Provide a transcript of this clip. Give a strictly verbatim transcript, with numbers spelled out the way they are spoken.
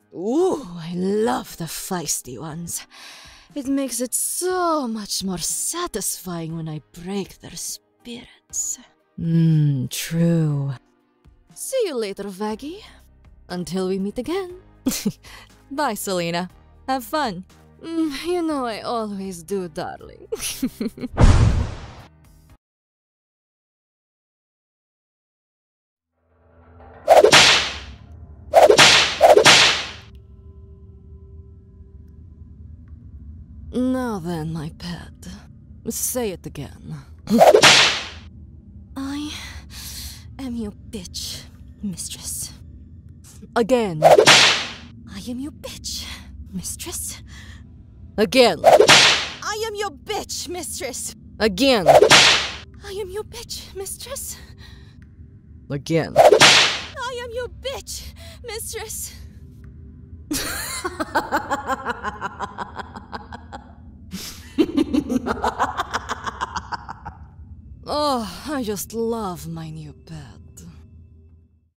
Ooh, I love the feisty ones. It makes it so much more satisfying when I break their spirits. Mmm, true. See you later, Vaggie. Until we meet again. Bye, Salina. Have fun. Mm, you know I always do, darling. Now then, my pet. Say it again. I am your bitch, mistress. Again. I am your bitch, mistress. Again. I am your bitch, mistress. Again. I am your bitch, mistress. Again. I am your bitch, mistress. Oh, I just love my new pet.